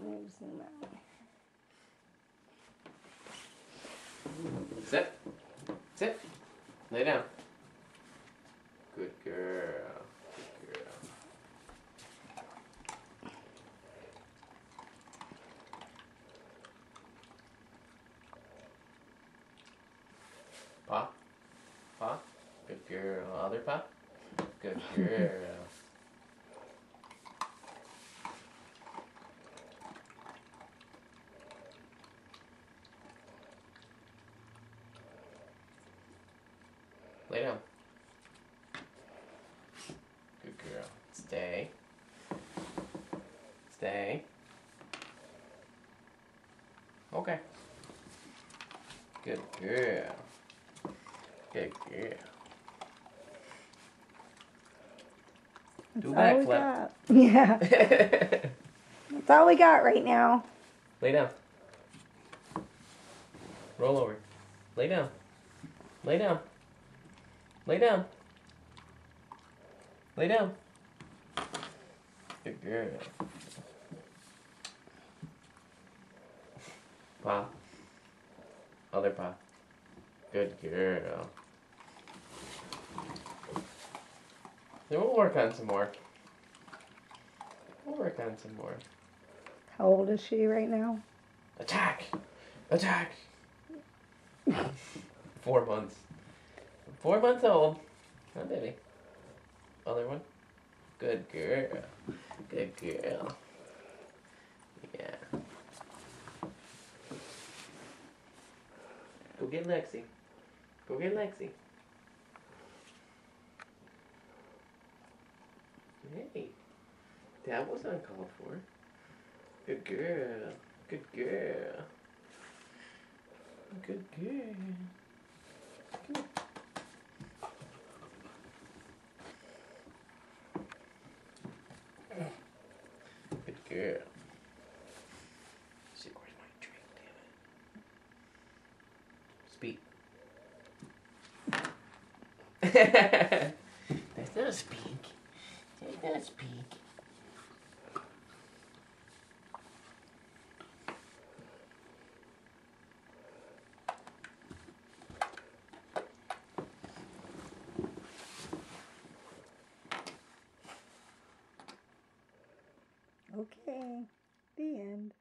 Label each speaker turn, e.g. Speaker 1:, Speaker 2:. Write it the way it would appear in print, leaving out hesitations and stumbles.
Speaker 1: Zoom out.
Speaker 2: Sit. Sit. Lay down. Good girl. Good girl. Paw. Paw. Good girl. Other paw. Good girl. Lay down. Good girl. Stay. Stay. Okay. Good girl. Good girl. Do backflip.
Speaker 1: Yeah. That's all we got right now.
Speaker 2: Lay down. Roll over. Lay down. Lay down. Lay down. Lay down. Good girl. Paw. Other paw. Good girl. Then we'll work on some more. We'll work on some more.
Speaker 1: How old is she right now?
Speaker 2: Attack! Attack! 4 months. 4 months old. Huh, baby? Other one? Good girl. Good girl. Yeah. Go get Lexi. Go get Lexi. Hey. That was uncalled for. Good girl. Good girl. Good girl. Good. Good girl. See, where's my drink, damn it. Speak. That's not a speak. That's not a speak.
Speaker 1: Okay. The end.